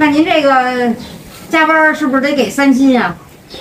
那您这个加班是不是得给3薪啊？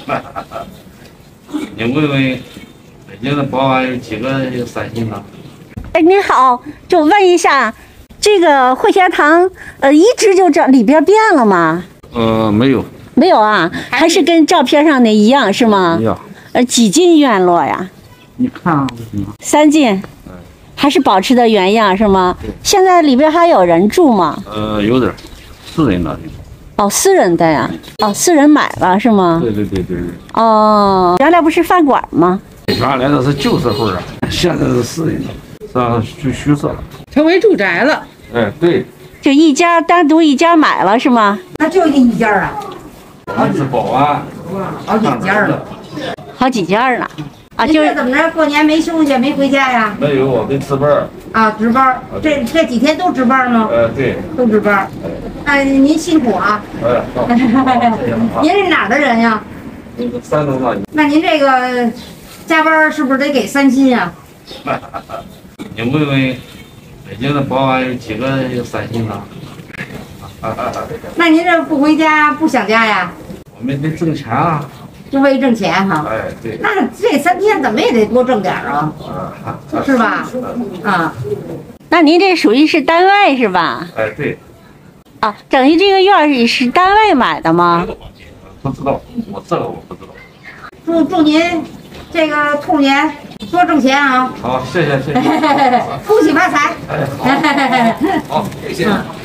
你问问北京的保安有几个有3薪的？ 哎，您好，就问一下，这个汇贤堂一直就这里边变了吗？ 没有。 没有啊，还是跟照片上的一样是吗？ 一样。 几进院落呀？ 你看啊 ，3进。还是保持的原样是吗？现在里边还有人住吗？ 有点，私人的。 哦，私人的呀。哦，私人买了是吗？ 对。 哦，原来不是饭馆吗？ 原来那是旧社会啊，现在是私人的，上去虚设了， 成为住宅了。 哎，对。 就单独一家买了是吗？ 那就一家啊？ 我们是保安。 好几家了。 好几家呢。啊， 就是怎么着？过年没休息，没回家呀？ 没有，我得值班。 啊，值班。这几天都值班吗？ 对。 都值班。您辛苦啊。您是哪儿的人呀？ 山东的。 那您这个加班是不是得给3薪啊？ 你问问北京的保安有几个有3薪的？ 那您这不回家不想家呀？ 我们得挣钱啊。 就为挣钱哈。 哎，对。 那这3天怎么也得多挣点啊，是吧？啊。 那您这属于是单位是吧？ 哎，对。 啊，等于这个院是单位买的吗？ 不知道，我不知道。 祝您这个兔年多挣钱啊！ 好，谢谢。 恭喜发财！ 哎，好，谢谢。